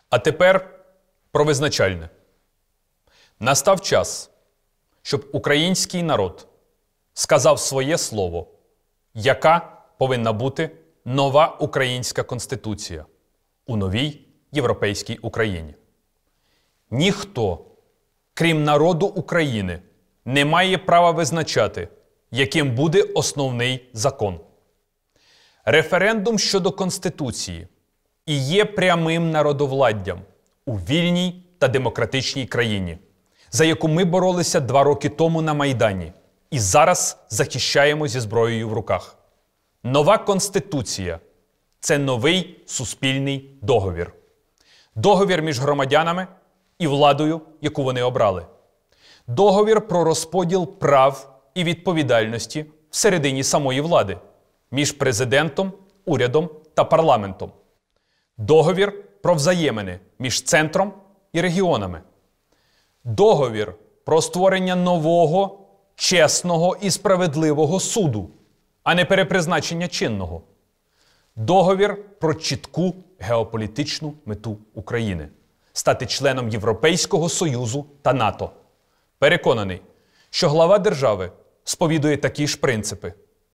А тепер про визначальне. Настав час, щоб український народ сказав своє слово, яка повинна бути нова українська Конституція у новій європейській Україні. Ніхто, крім народу України, не має права визначати, яким буде основний закон. Референдум щодо Конституції і є прямим народовладдям у вільній та демократичній країні, за яку ми боролися 2 роки тому на Майдані і зараз захищаємо зі зброєю в руках. Нова Конституція – це новий суспільний договір. Договір між громадянами і владою, яку вони обрали. Договір про розподіл прав і відповідальності всередині самої влади між президентом, урядом та парламентом. Договір про взаємини між центром і регіонами. Договір про створення нового, чесного і справедливого суду, а не перепризначення чинного. Договір про чітку геополітичну мету України – стати членом Європейського Союзу та НАТО. Переконаний, що глава держави сповідує такі ж принципи.